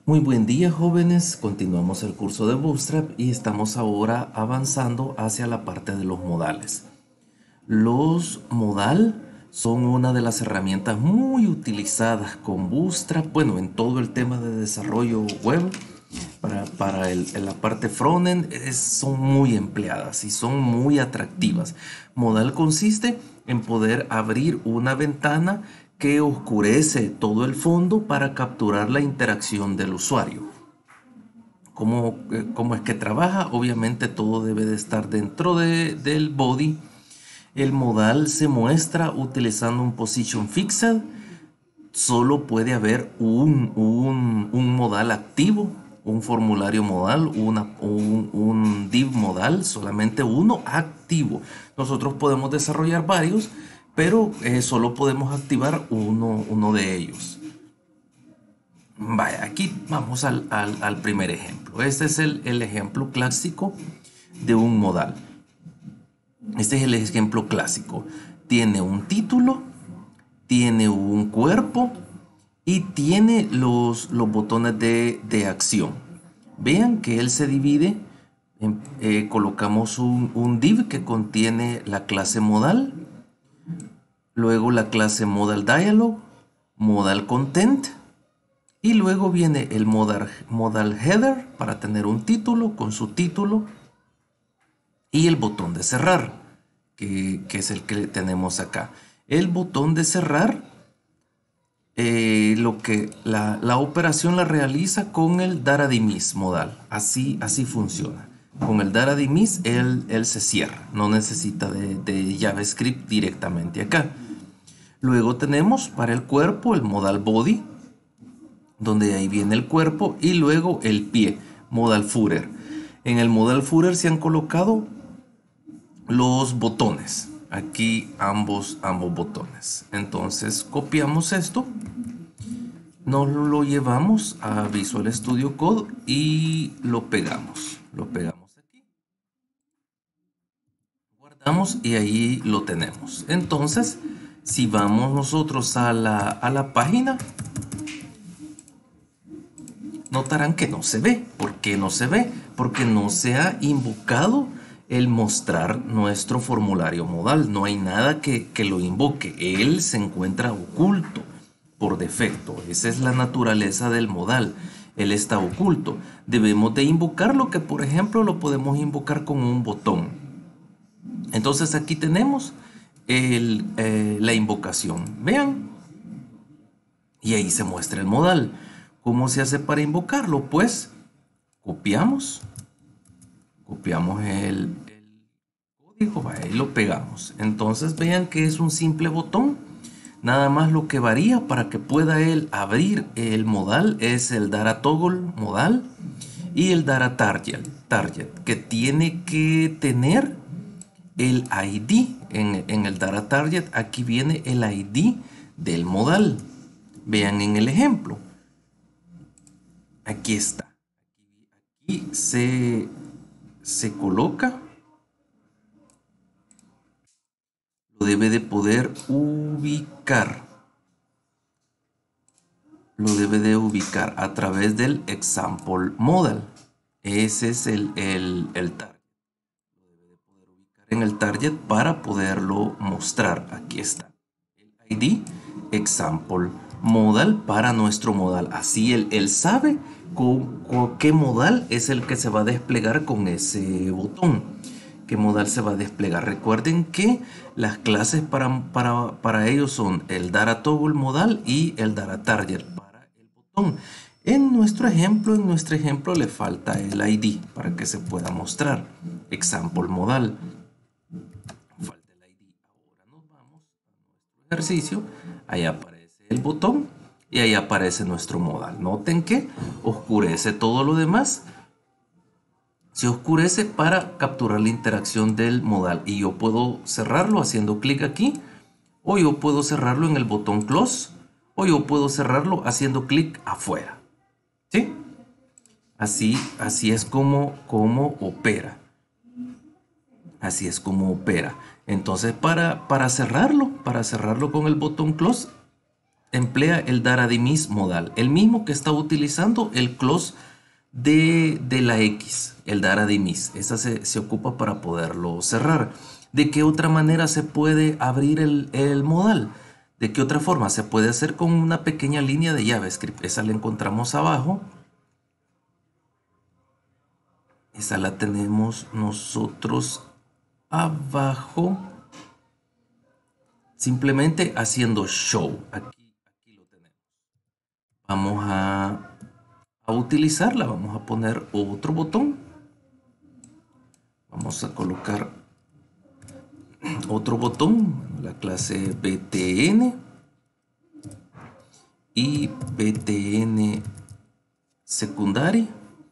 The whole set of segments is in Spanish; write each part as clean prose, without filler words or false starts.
Muy buen día, jóvenes. Continuamos el curso de Bootstrap y estamos ahora avanzando hacia la parte de los modales. Los modal son una de las herramientas muy utilizadas con Bootstrap, bueno, en todo el tema de desarrollo web. En la parte frontend son muy empleadas y son muy atractivas. Modal consiste en poder abrir una ventana que oscurece todo el fondo para capturar la interacción del usuario. ¿Cómo es que trabaja? Obviamente todo debe de estar dentro del body. El modal se muestra utilizando un position fixed. Solo puede haber un modal activo, un formulario modal, un div modal, solamente uno activo. Nosotros podemos desarrollar varios, pero solo podemos activar uno de ellos. Vaya, aquí vamos al primer ejemplo. Este es el ejemplo clásico de un modal. Este es el ejemplo clásico. Tiene un título, tiene un cuerpo y tiene los botones de acción. Vean que él se divide. Colocamos un div que contiene la clase modal, luego la clase modal dialog, modal content, y luego viene el modal header para tener un título con su título y el botón de cerrar, que es el que tenemos acá. El botón de cerrar, la operación la realiza con el data dismiss modal. Así funciona. Con el data dismiss él se cierra. No necesita de JavaScript directamente acá. Luego tenemos para el cuerpo el modal body, donde ahí viene el cuerpo, y luego el pie, modal footer. En el modal footer se han colocado los botones. Aquí ambos botones. Entonces copiamos esto, nos lo llevamos a Visual Studio Code y lo pegamos. Lo pegamos aquí, guardamos y ahí lo tenemos. Entonces, si vamos nosotros a la página, notarán que no se ve. ¿Por qué no se ve? Porque no se ha invocado el mostrar nuestro formulario modal. No hay nada que lo invoque. Él se encuentra oculto por defecto. Esa es la naturaleza del modal. Él está oculto. Debemos de invocarlo, que por ejemplo lo podemos invocar con un botón. Entonces aquí tenemos la invocación. Vean. Y ahí se muestra el modal. ¿Cómo se hace para invocarlo? Pues copiamos el código y lo pegamos. Entonces vean que es un simple botón. Nada más lo que varía para que pueda él abrir el modal es el data toggle modal y el data target, que tiene que tener el ID. En el data target aquí viene el ID del modal. Vean en el ejemplo. Aquí está. Aquí se coloca. Lo debe de poder ubicar. Lo debe de ubicar a través del example modal. Ese es el target. Lo debe de poder ubicar en el target para poderlo mostrar. Aquí está. El ID example modal para nuestro modal. Así él sabe con qué modal es el que se va a desplegar con ese botón. ¿Qué modal se va a desplegar? Recuerden que las clases para ellos son el data toggle modal y el data target para el botón. En nuestro ejemplo le falta el ID para que se pueda mostrar. Example modal. Falta el ID. Ahora nos vamos a nuestro ejercicio. Ahí aparece el botón y ahí aparece nuestro modal. Noten que oscurece todo lo demás. Se oscurece para capturar la interacción del modal y yo puedo cerrarlo haciendo clic aquí, o yo puedo cerrarlo en el botón close, o yo puedo cerrarlo haciendo clic afuera. ¿Sí? Así es como opera. Así es como opera. Entonces para cerrarlo con el botón close, emplea el data dims modal, el mismo que está utilizando el close de la X, el data dims. Esa se ocupa para poderlo cerrar. ¿De qué otra manera se puede abrir el modal? ¿De qué otra forma? Se puede hacer con una pequeña línea de JavaScript. Esa la encontramos abajo. Esa la tenemos nosotros abajo. Simplemente haciendo show. Aquí lo tenemos. Vamos a utilizarla. Vamos a poner otro botón. Vamos a colocar otro botón, la clase btn y btn secundaria.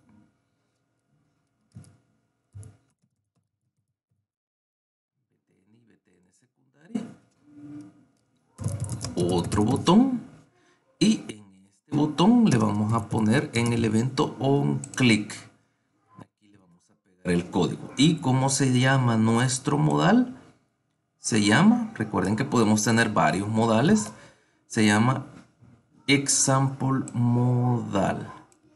Otro botón, y en este botón le vamos a poner en el evento onClick. Aquí le vamos a pegar el código. ¿Y cómo se llama nuestro modal? Se llama, recuerden que podemos tener varios modales, se llama example modal.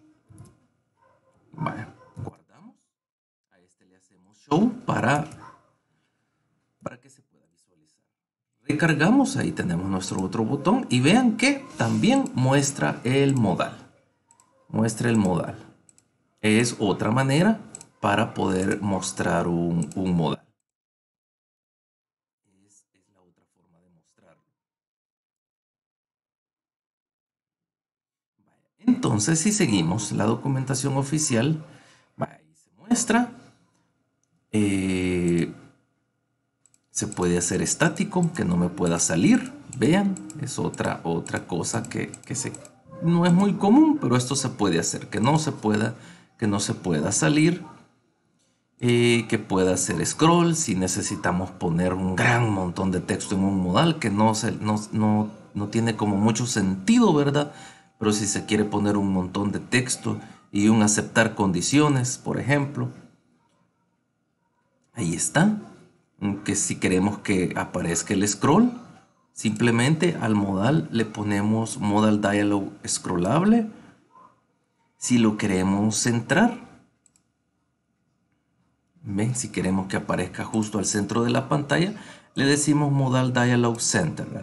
Vale, guardamos. A este le hacemos show para que se pueda visualizar. Recargamos, ahí tenemos nuestro otro botón y vean que también muestra el modal. Muestra el modal. Es otra manera para poder mostrar un modal. Es la otra forma de mostrarlo. Entonces, si seguimos la documentación oficial, ahí se muestra. Se puede hacer estático, que no me pueda salir. Vean, es otra cosa que no es muy común, pero esto se puede hacer, que no se pueda salir. Que pueda hacer scroll si necesitamos poner un gran montón de texto en un modal que no tiene como mucho sentido, ¿verdad? Pero si se quiere poner un montón de texto y un aceptar condiciones, por ejemplo, ahí está. Que si queremos que aparezca el scroll, simplemente al modal le ponemos modal dialog scrollable. Si lo queremos centrar, ¿ven? Si queremos que aparezca justo al centro de la pantalla, le decimos modal dialog center.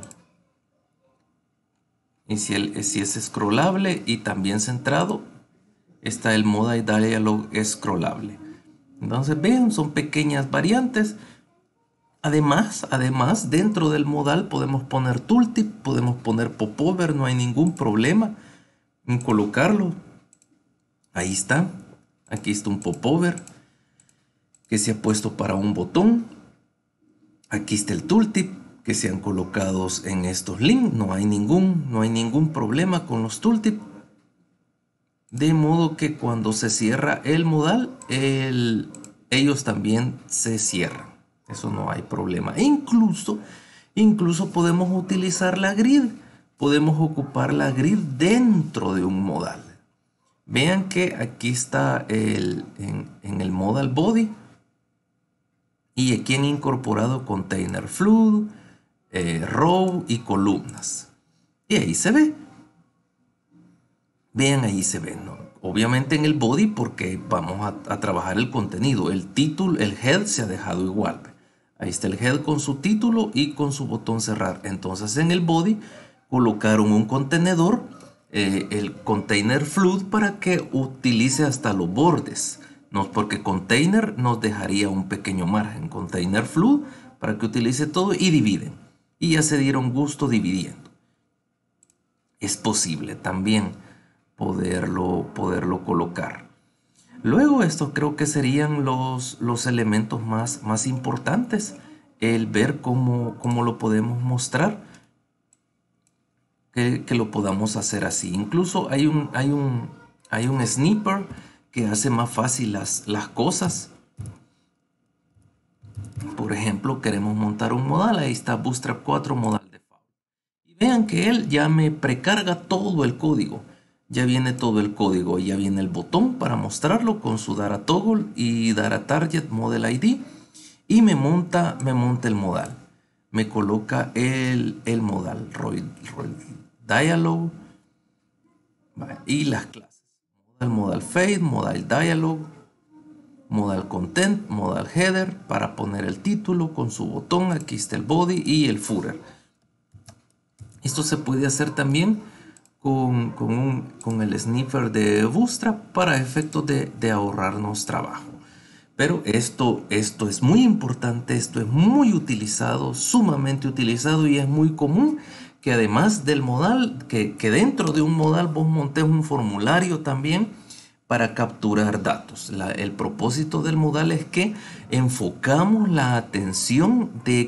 Y si es scrollable y también centrado, está el modal dialog scrollable. Entonces, ven, son pequeñas variantes. Además, dentro del modal podemos poner tooltip, podemos poner popover, no hay ningún problema en colocarlo. Ahí está. Aquí está un popover que se ha puesto para un botón. Aquí está el tooltip que se han colocado en estos links. No hay ningún problema con los tooltip. De modo que cuando se cierra el modal, ellos también se cierran. Eso no hay problema. Incluso podemos utilizar la grid. Podemos ocupar la grid dentro de un modal. Vean que aquí está en el modal body. Y aquí han incorporado container flood, row y columnas. Y ahí se ve. Vean, ahí se ve, ¿no? Obviamente en el body porque vamos a trabajar el contenido. El título, el head se ha dejado igual. Ahí está el head con su título y con su botón cerrar. Entonces en el body colocaron un contenedor, el container flood, para que utilice hasta los bordes. No, porque container nos dejaría un pequeño margen. Container flood para que utilice todo y dividen. Y ya se dieron gusto dividiendo. Es posible también poderlo colocar. Luego, esto creo que serían los elementos más importantes. El ver cómo lo podemos mostrar. Que lo podamos hacer así. Incluso hay un snipper que hace más fácil las cosas. Por ejemplo, queremos montar un modal. Ahí está Bootstrap 4 modal default. Y vean que él ya me precarga todo el código. Ya viene todo el código. Ya viene el botón para mostrarlo con su Data Toggle y Data Target Model ID. Y me monta el modal. Me coloca el modal. dialogue, y las clases. Modal fade, modal dialogue, modal content, modal header para poner el título con su botón. Aquí está el body y el footer. Esto se puede hacer también con el sniffer de Bootstrap para efectos de ahorrarnos trabajo. Pero esto es muy importante, esto es muy utilizado, sumamente utilizado, y es muy común que además del modal, que dentro de un modal vos montes un formulario también para capturar datos. El propósito del modal es que enfocamos la atención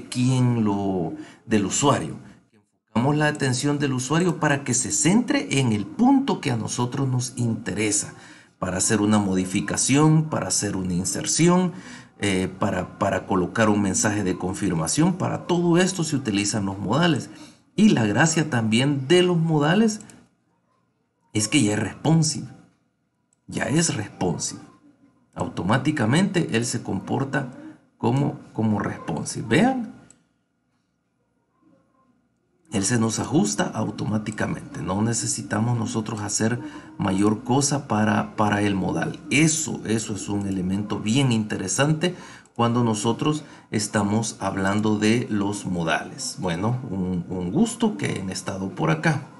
del usuario. Enfocamos la atención del usuario para que se centre en el punto que a nosotros nos interesa, para hacer una modificación, para hacer una inserción, para colocar un mensaje de confirmación. Para todo esto se utilizan los modales. Y la gracia también de los modales es que ya es responsive. Ya es responsive. Automáticamente él se comporta como responsive. Vean, él se nos ajusta automáticamente. No necesitamos nosotros hacer mayor cosa para el modal. Eso es un elemento bien interesante cuando nosotros estamos hablando de los modales. Bueno, un gusto que hayan estado por acá.